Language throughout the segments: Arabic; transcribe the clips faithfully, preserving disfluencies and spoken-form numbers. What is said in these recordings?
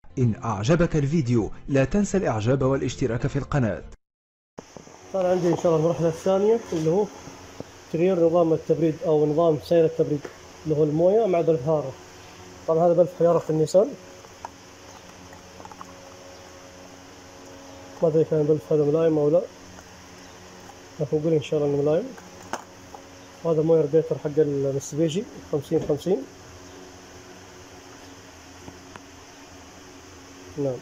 إن أعجبك الفيديو لا تنسى الإعجاب والاشتراك في القناة. صار عندي إن شاء الله المرحلة الثانية اللي هو تغيير نظام التبريد أو نظام سير التبريد اللي هو الموية مع بلف حارة. طبعا هذا بلف حيارة في النيسان، ما أدري كان البلف هذا ملايم أو لا، لكن نقول إن شاء الله إنه ملايم. وهذا موية راديتر حق المستبيجي خمسين خمسين. نعم.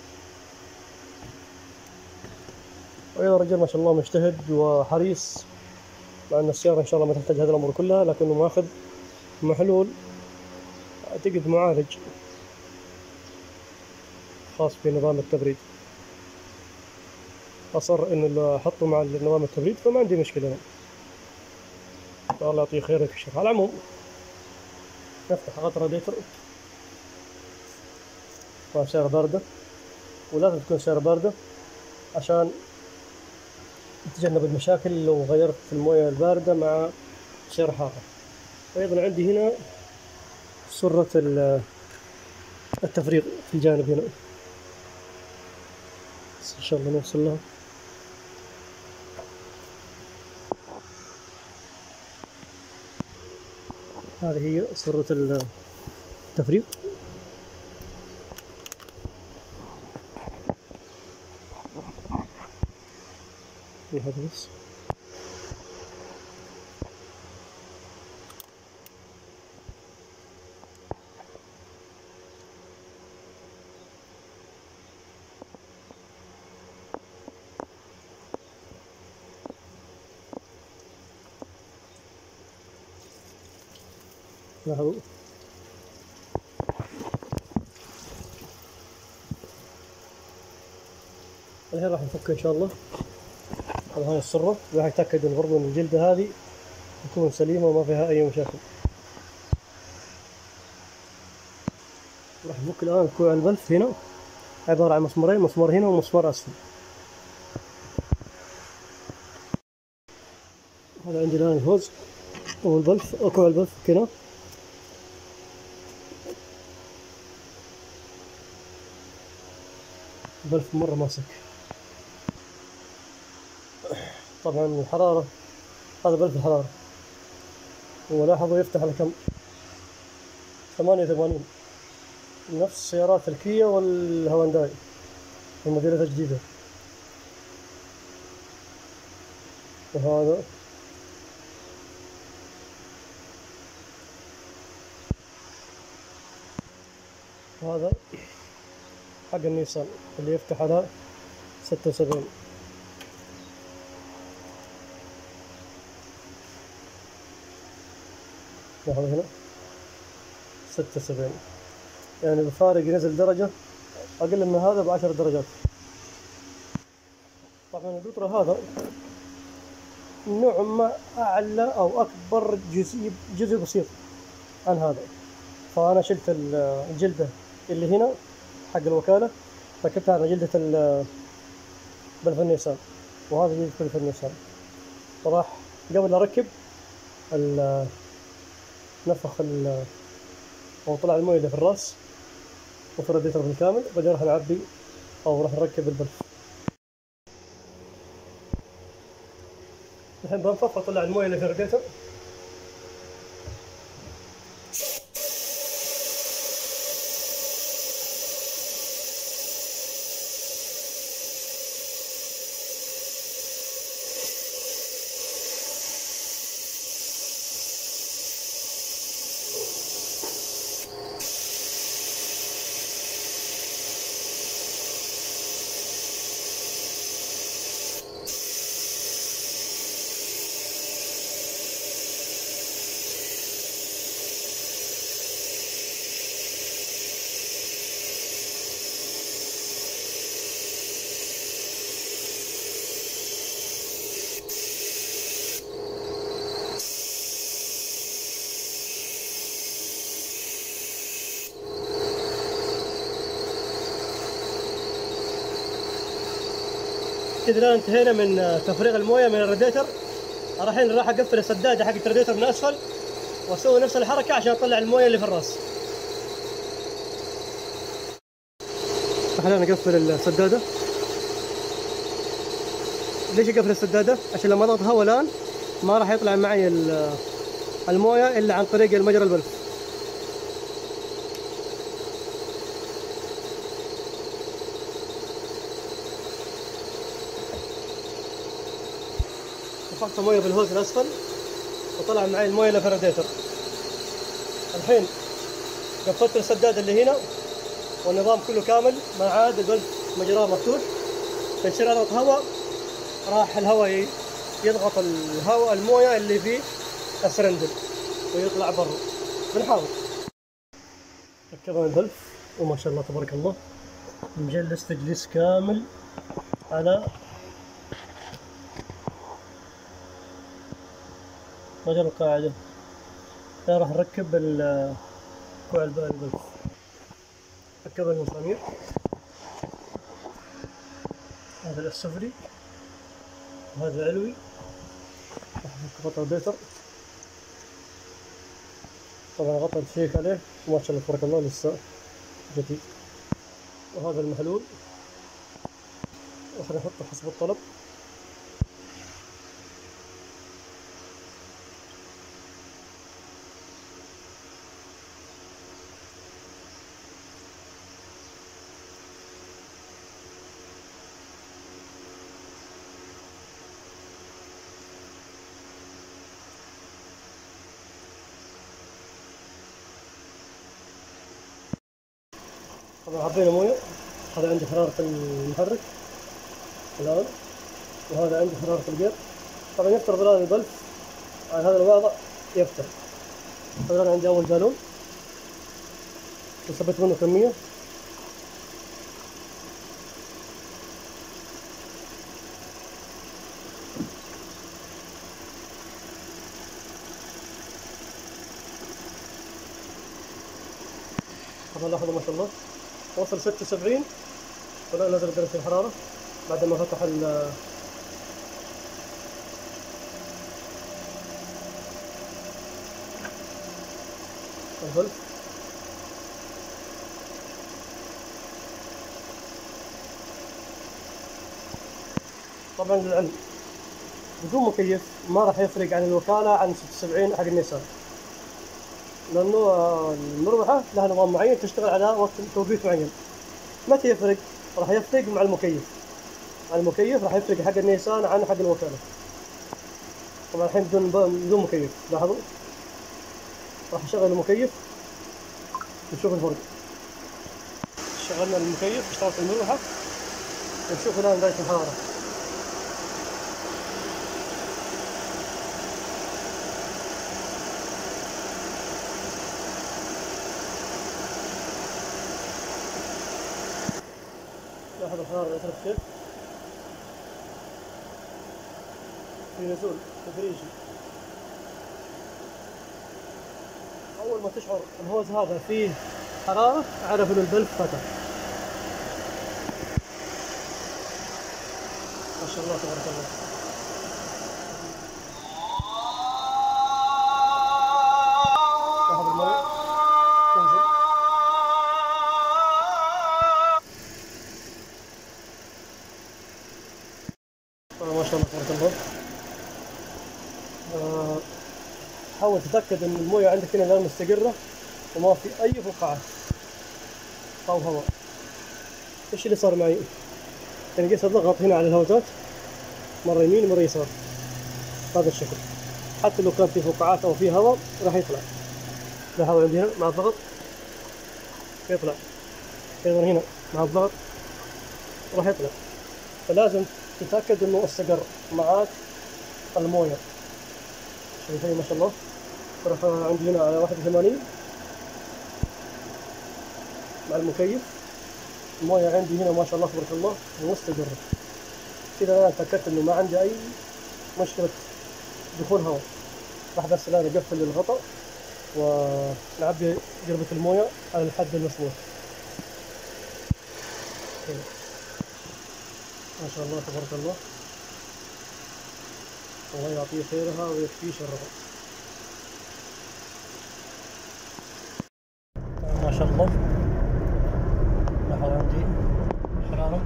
وأيضا رجل ما شاء الله مجتهد وحريص، مع أن السيارة إن شاء الله ما تحتاج هذه الأمور كلها، لكنه ماخذ محلول أعتقد معالج خاص بنظام التبريد. أصر إنه أحطه مع نظام التبريد، فما عندي مشكلة. الله يعطيه خير ويكشف. على العموم نفتح غطا راديتر وسيارة باردة، ولازم تكون سيارة باردة عشان نتجنب المشاكل لو غيرت الموية الباردة مع سيارة حارة. أيضا عندي هنا سرة التفريغ في الجانب هنا، بس إن شاء الله نوصل لها. هذه هي سرة التفريغ. هذا بس. لاحظوا الحين راح نفك إن شاء الله. طبعا هاي السرة راح يتأكد إن برضه إن الجلدة هذه تكون سليمة وما فيها أي مشاكل. راح نفك الآن كوع البلف هنا، عبارة عن مسمارين، مسمار هنا ومسمار أسفل. هذا عندي الآن الهوز والبلف، كوع البلف هنا. البلف مرة ماسك. طبعا الحرارة، هذا بلف الحرارة، ولاحظوا يفتح على كم؟ ثمانية وثمانين، نفس سيارات الكيا والهوانداي الموديلات الجديدة. وهذا هذا حق النيسان اللي يفتح على ستة وسبعين. لاحظوا هنا ستة وسبعين، يعني بفارق ينزل درجة أقل من هذا بعشر درجات. طبعا القطر هذا نوع ما أعلى أو أكبر جزء جزء بسيط عن هذا، فأنا شلت الجلدة اللي هنا حق الوكالة، ركبتها على جلدة بلف النيسان، وهذا جلدة بلف النيسان. وراح قبل أركب نفخ أو طلع الموية اللي في الراس وفي الراديتر بالكامل، بعدين راح نعبي أو راح نركب البلف. الحين بنفخ وأطلع الموية اللي في الراديتر. كذا الآن انتهينا من تفريغ المويه من الراديتر. الحين راح اقفل السداده حق الراديتر من اسفل واسوي نفس الحركه عشان اطلع المويه اللي في الراس. خلينا نقفل السدادة. ليش اقفل السدادة؟ عشان لما اضغط هواء الان ما راح يطلع معي المويه الا عن طريق المجرى البلف. دفقت مويه بالهوز الاسفل وطلع معي المويه للراديتر. الحين قفلت السدادة اللي هنا والنظام كله كامل، ما عاد البلف مجراه مفتوح. فيصير اضغط هواء راح الهواء يضغط الهواء المويه اللي في السرندل ويطلع برا. بنحاول. ركبنا البلف وما شاء الله تبارك الله مجلس تجليس كامل على مجرى القاعدة. راح نركب كوع البلف. ركبنا المسامير، هذا السفلي وهذا العلوي. راح نركب غطاء الراديتر. طبعا غطاء تشيك عليه وما شاء الله تبارك الله لسه جديد. وهذا المحلول راح نحطه حسب الطلب. طبعا حطينا مويه. هذا عندي حرارة المحرك الآن وهذا عندي حرارة الجير. طبعا يفترض الآن البلف على هذا الوضع يفتح. طبعا عندي أول جالون وثبت منه كمية. طبعا لاحظوا ما شاء الله وصل ستة وسبعين ولا نزل درجة الحرارة بعد ما فتح ال البلف. طبعا للعلم بدون مكيف ما راح يفرق عن الوكالة عن ستة وسبعين حق النيسان، لأنه المروحة لها نظام معين تشتغل على وقت توقيت معين. متى يفرق؟ راح يفرق مع المكيف. مع المكيف راح يفرق حق النيسان عن حق الوكالة. طبعا الحين بدون بدون مكيف. لاحظوا راح اشغل المكيف نشوف الفرق. شغلنا المكيف اشتغلت المروحة ونشوف الآن درجة الحرارة. لاحظ الحرارة لا كيف في نزول تدريجي. أول ما تشعر الهوز هذا فيه حرارة أعرف إن البلف فتح. ما شاء الله تبارك الله. لاحظ الماء تنزل. ما شاء الله تبارك الله. آه حاول تتأكد ان المويه عندك هنا الان مستقرة وما في اي فقاعات او هواء. ايش اللي صار معي؟ يعني قيس الضغط هنا على الهوزات مرة يمين ومرة يسار هذا الشكل. حتى لو كان في فقاعات او في هواء راح يطلع. لا هواء عندي هنا مع الضغط يطلع، ايضا هنا مع الضغط راح يطلع. فلازم تتأكد انه استقر معاك المويه. شايفين ما شاء الله رفعها عندي هنا على واحد وثمانين مع المكيف. المويه عندي هنا ما شاء الله تبارك الله مستقرة. كذا انا تأكدت انه ما عندي اي مشكلة دخول هواء. راح بس الان اقفل الغطاء ونعبي قربة المويه على الحد المسموح. ما شاء الله تبارك الله. الله يعطيه خيرها ويكفيه شرها. ما شاء الله. لاحظ عندي الحرارة.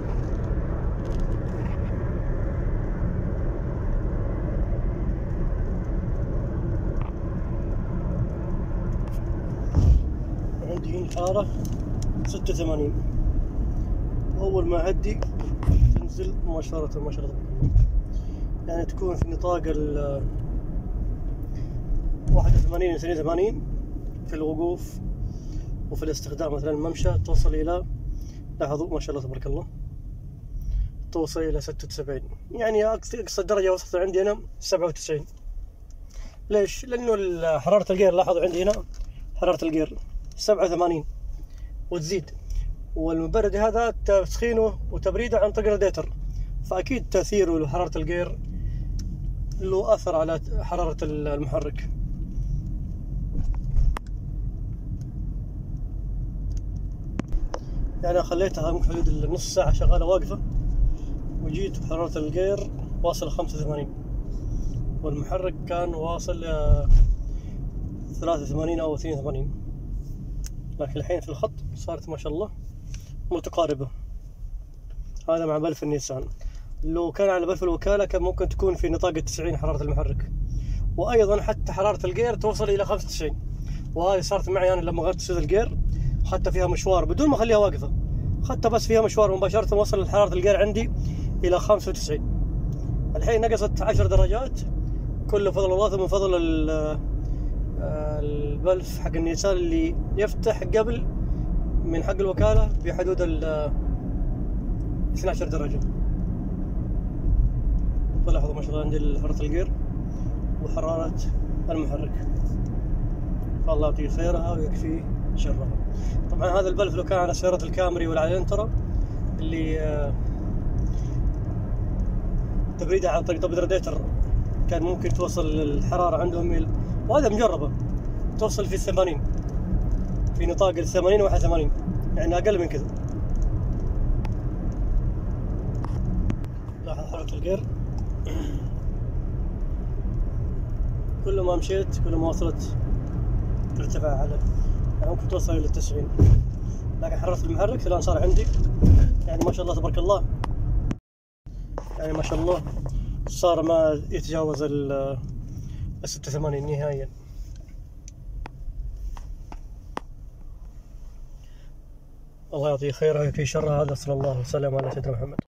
عندي هنا الحرارة ستة وثمانين، أول ما أعدي تنزل مباشرة ما شاء الله، يعني تكون في نطاق ال واحد وثمانين إلى اثنين وثمانين في الوقوف، وفي الاستخدام مثلا الممشى توصل إلى، لاحظوا ما شاء الله تبارك الله، توصل إلى ستة وسبعين، يعني أقصى درجة وصلت عندي هنا سبعة وتسعين. ليش؟ لأنه حرارة الجير، لاحظوا عندي هنا حرارة الجير سبعة وثمانين وتزيد، والمبرد هذا تسخينه وتبريده عن طريق الراديتر، فأكيد تأثيره لحرارة الجير له أثر على حرارة المحرك. يعني خليتها ممكن حدود النص ساعة شغالة واقفة، وجيت حرارة الجير واصل خمسة وثمانين، والمحرك كان واصل ثلاثة وثمانين أو اثنين وثمانين، لكن الحين في الخط صارت ما شاء الله متقاربة. هذا مع بلف النيسان، لو كان على بلف الوكالة كان ممكن تكون في نطاق التسعين حرارة المحرك، وأيضا حتى حرارة الجير توصل إلى خمسة وتسعين، وهذه صارت معي أنا لما غيرت سويد الجير، حتى فيها مشوار بدون ما أخليها واقفة، حتى بس فيها مشوار مباشرة وصل حرارة الجير عندي إلى خمسة وتسعين. الحين نقصت عشر درجات، كله فضل الله ثم فضل البلف حق النيسان اللي يفتح قبل من حق الوكالة بحدود ال اثنتي عشرة درجة. فلاحظوا ما شاء الله عندي حرارة الجير وحرارة المحرك، فالله يعطيه خيرها ويكفيه شرها. طبعا هذا البلف لو كان على سيارة الكامري ولا على الانترا اللي تبريدها عن طريق تبريد راديتر كان ممكن توصل الحرارة عندهم ال... وهذا مجربة توصل في الثمانين، في نطاق الثمانين وواحد وثمانين، يعني أقل من كذا. لاحظ حرارة الجير كل ما مشيت كل ما وصلت ترتفع على، يعني ممكن توصل إلى التسعين، لكن حرارة المحرك الآن صار عندي يعني ما شاء الله تبارك الله، يعني ما شاء الله صار ما يتجاوز ال ستة وثمانين نهائيا. الله يعطيه خير ويكفيه شر. هذا صلى الله وسلم على سيدنا محمد.